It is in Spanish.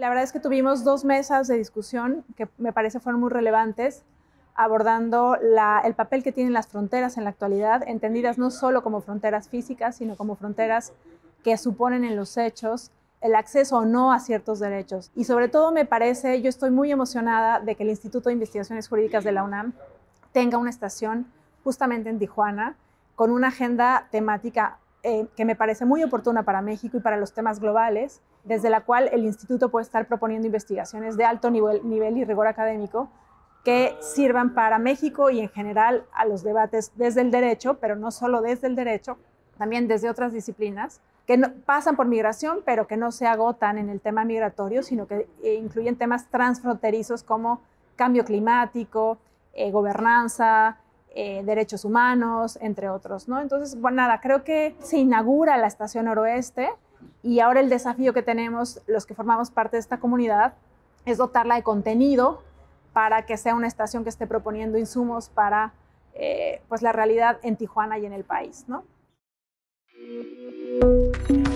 La verdad es que tuvimos 2 mesas de discusión que me parece fueron muy relevantes, abordando el papel que tienen las fronteras en la actualidad, entendidas no solo como fronteras físicas, sino como fronteras que suponen en los hechos el acceso o no a ciertos derechos. Y sobre todo yo estoy muy emocionada de que el Instituto de Investigaciones Jurídicas de la UNAM tenga una estación justamente en Tijuana, con una agenda temática que me parece muy oportuna para México y para los temas globales, desde la cual el instituto puede estar proponiendo investigaciones de alto nivel y rigor académico que sirvan para México y en general a los debates desde el derecho, pero no solo desde el derecho, también desde otras disciplinas, que no, pasan por migración, pero que no se agotan en el tema migratorio, sino que incluyen temas transfronterizos como cambio climático, gobernanza, derechos humanos, entre otros, ¿no? Entonces, bueno, nada, creo que se inaugura la Estación Noroeste y ahora el desafío que tenemos los que formamos parte de esta comunidad es dotarla de contenido para que sea una estación que esté proponiendo insumos para pues la realidad en Tijuana y en el país, ¿no?